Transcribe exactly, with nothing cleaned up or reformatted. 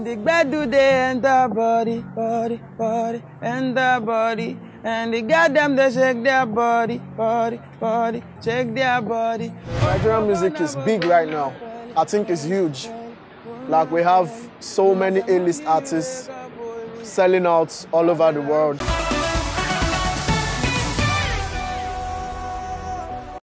And the bed do they enter body, body, body, enter body. And the goddamn they shake their body, body, body, shake their body. Nigerian music is big right now. I think it's huge. Like we have so many A-list artists selling out all over the world.